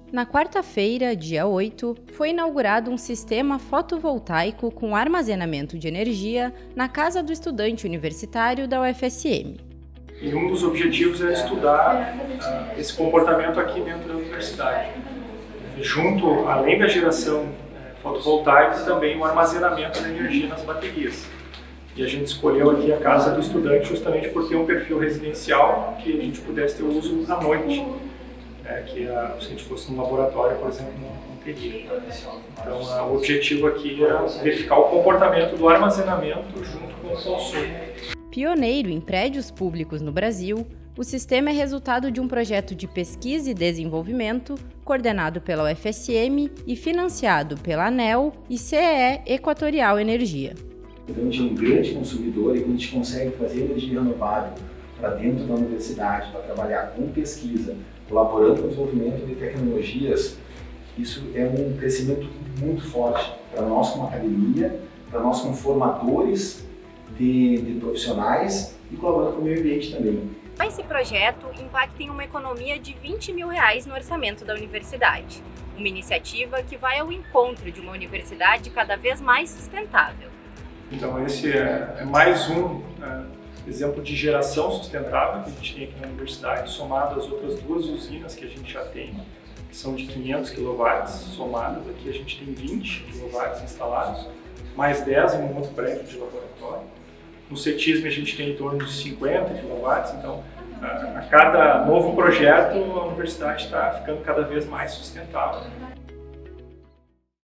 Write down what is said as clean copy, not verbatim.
Na quarta-feira, dia 8, foi inaugurado um sistema fotovoltaico com armazenamento de energia na casa do estudante universitário da UFSM. E um dos objetivos é estudar esse comportamento aqui dentro da universidade. Junto, além da geração fotovoltaica, também o armazenamento da energia nas baterias. E a gente escolheu aqui a casa do estudante justamente por ter um perfil residencial que a gente pudesse ter uso à noite. Que se a gente fosse no laboratório, por exemplo, não teria. Então, o objetivo aqui é verificar o comportamento do armazenamento junto com o consumo. Pioneiro em prédios públicos no Brasil, o sistema é resultado de um projeto de pesquisa e desenvolvimento coordenado pela UFSM e financiado pela ANEEL e CEE Equatorial Energia. Então, a gente é um grande consumidor e quando a gente consegue trazer energia renovável para dentro da universidade, para trabalhar com pesquisa, colaborando com o desenvolvimento de tecnologias, isso é um crescimento muito forte para nós como academia, para nós como formadores de profissionais e colaborando com o meio ambiente também. Esse projeto impacta em uma economia de R$20 mil no orçamento da universidade, uma iniciativa que vai ao encontro de uma universidade cada vez mais sustentável. Então esse é mais um exemplo de geração sustentável que a gente tem aqui na universidade, somado às outras duas usinas que a gente já tem, que são de 500 kW somadas. Aqui a gente tem 20 kW instalados, mais 10 em um outro prédio de laboratório. No CETISM a gente tem em torno de 50 kW, então a cada novo projeto a universidade está ficando cada vez mais sustentável.